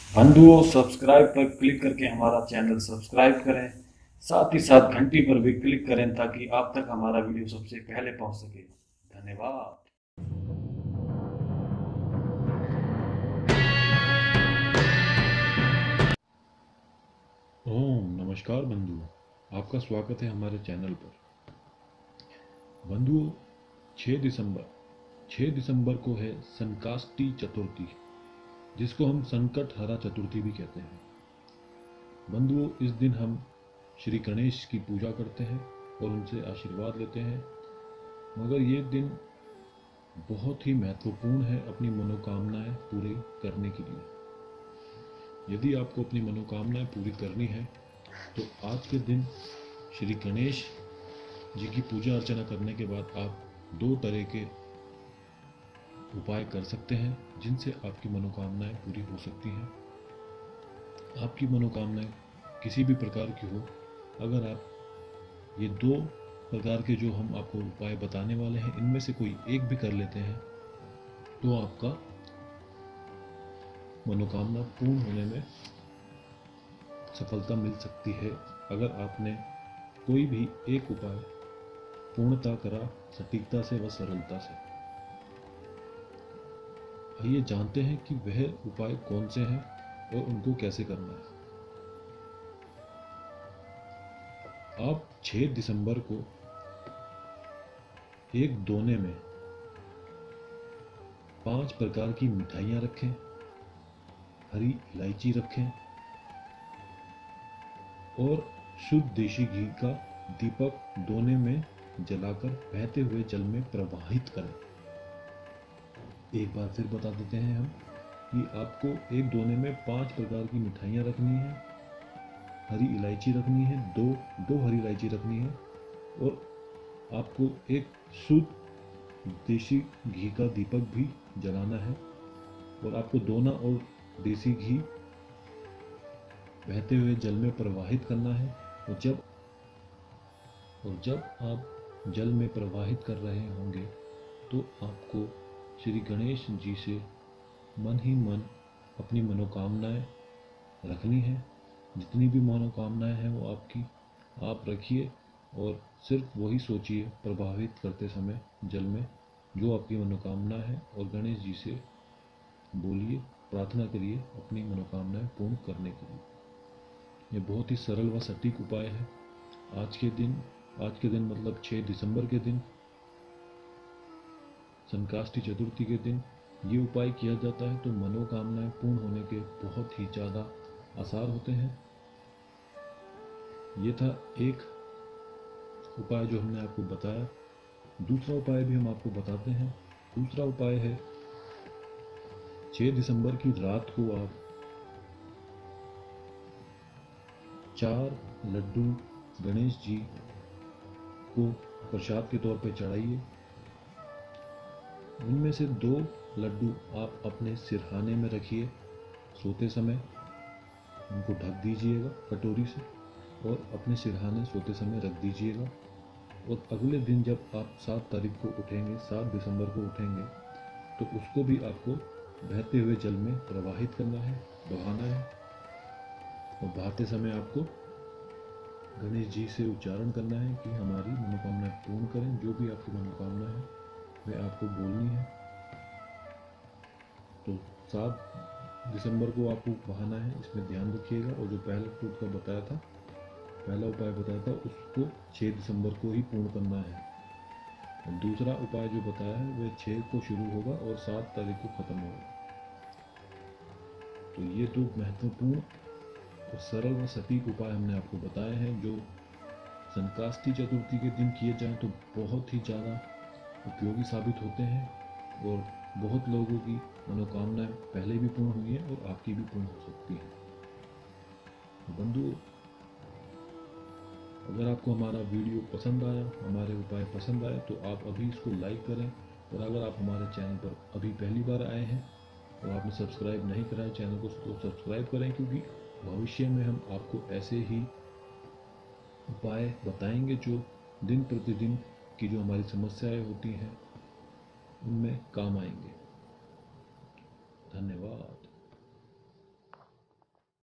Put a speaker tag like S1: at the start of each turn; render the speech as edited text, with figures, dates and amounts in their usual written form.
S1: बंधुओं, सब्सक्राइब पर क्लिक करके हमारा चैनल सब्सक्राइब करें। साथ ही साथ घंटी पर भी क्लिक करें ताकि आप तक हमारा वीडियो सबसे पहले पहुंच सके। धन्यवाद।
S2: ओम नमस्कार बंधुओं, आपका स्वागत है हमारे चैनल पर। बंधुओं, 6 दिसंबर को है संकाष्टी चतुर्थी, जिसको हम संकट हरा चतुर्थी भी कहते हैं। बंधुओं, इस दिन हम श्री गणेश की पूजा करते हैं और उनसे आशीर्वाद लेते हैं। मगर ये दिन बहुत ही महत्वपूर्ण है अपनी मनोकामनाएं पूरी करने के लिए। यदि आपको अपनी मनोकामनाएं पूरी करनी है तो आज के दिन श्री गणेश जी की पूजा अर्चना करने के बाद आप 2 तरह के उपाय कर सकते हैं जिनसे आपकी मनोकामनाएं पूरी हो सकती हैं। आपकी मनोकामनाएं किसी भी प्रकार की हो, अगर आप ये 2 प्रकार के जो हम आपको उपाय बताने वाले हैं इनमें से कोई एक भी कर लेते हैं तो आपका मनोकामना पूर्ण होने में सफलता मिल सकती है। अगर आपने कोई भी एक उपाय पूर्णता करा, सटीकता से व सरलता से। आइए जानते हैं कि वह उपाय कौन से हैं और उनको कैसे करना है। आप 6 दिसंबर को एक दोने में 5 प्रकार की मिठाइयाँ रखें, हरी इलायची रखें और शुद्ध देशी घी का दीपक दोने में जलाकर बहते हुए जल में प्रवाहित करें। एक बार फिर बता देते हैं हम कि आपको एक दोने में 5 प्रकार की मिठाइयाँ रखनी है, हरी इलायची रखनी है, दो हरी इलायची रखनी है और आपको एक शुद्ध देसी घी का दीपक भी जलाना है और आपको दोना और देसी घी बहते हुए जल में प्रवाहित करना है। और जब आप जल में प्रवाहित कर रहे होंगे तो आपको श्री गणेश जी से मन ही मन अपनी मनोकामनाएं रखनी है। जितनी भी मनोकामनाएं हैं वो आपकी आप रखिए और सिर्फ वही सोचिए प्रभावित करते समय जल में जो आपकी मनोकामना है और गणेश जी से बोलिए, प्रार्थना करिए अपनी मनोकामनाएं पूर्ण करने के लिए। ये बहुत ही सरल व सटीक उपाय है। आज के दिन मतलब 6 दिसंबर के दिन, संकाष्टी चतुर्थी के दिन ये उपाय किया जाता है तो मनोकामनाएं पूर्ण होने के बहुत ही ज़्यादा आसार होते हैं। ये था एक उपाय जो हमने आपको बताया। दूसरा उपाय भी हम आपको बताते हैं। दूसरा उपाय है 6 दिसंबर की रात को आप 4 लड्डू गणेश जी को प्रसाद के तौर पर चढ़ाइए। उनमें से 2 लड्डू आप अपने सिरहाने में रखिए। सोते समय उनको ढक दीजिएगा कटोरी से और अपने सिरहाने सोते समय रख दीजिएगा। और अगले दिन जब आप 7 तारीख को उठेंगे, 7 दिसंबर को उठेंगे तो उसको भी आपको बहते हुए जल में प्रवाहित करना है, बहाना है। और बहाते समय आपको गणेश जी से उच्चारण करना है कि हमारी मनोकामना पूर्ण करें। जो भी आपकी मनोकामना है वह आपको बोलनी है। तो 7 दिसंबर को आपको बहाना है, इसमें ध्यान रखिएगा। और जो पहला उपाय बताया था उसको 6 दिसंबर को ही पूर्ण करना है। और दूसरा उपाय जो बताया है वह 6 को शुरू होगा और 7 तारीख को खत्म होगा। तो ये 2 महत्वपूर्ण और सरल व सटीक उपाय हमने आपको बताए हैं जो संकाष्टी चतुर्थी के दिन किए जाएं तो बहुत ही ज़्यादा उपयोगी साबित होते हैं और बहुत लोगों की मनोकामनाएं पहले भी पूर्ण हुई हैं और आपकी भी पूर्ण हो सकती हैं। बंधुओं, अगर आपको हमारा वीडियो पसंद आया, हमारे उपाय पसंद आए तो आप अभी इसको लाइक करें। और अगर आप हमारे चैनल पर अभी पहली बार आए हैं और आपने सब्सक्राइब नहीं करा है चैनल को तो सब्सक्राइब करें, क्योंकि भविष्य में हम आपको ऐसे ही उपाय बताएंगे जो दिन प्रतिदिन की जो हमारी समस्याएं होती हैं उनमें काम आएंगे। धन्यवाद।